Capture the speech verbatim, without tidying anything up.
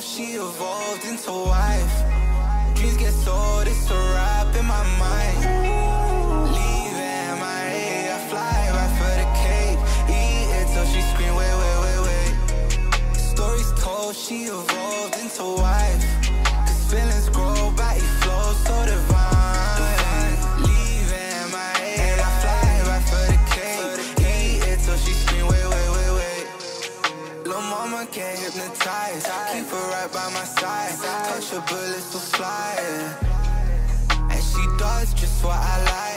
told, she evolved into wife. Dreams get sold, it's a wrap in my mind. Leave M I A, I fly right for the cake. Eat it till she scream, wait, wait, wait, wait. Stories told, she evolved into wife. Cause feelings grow, body flow so divine. Leave M I A, I fly right for the cake. Eat it till she scream, wait, wait, wait, wait. Lil' mama can't hypnotize, keep her right by my side. Touch her bullets will fly, and she does just what I like.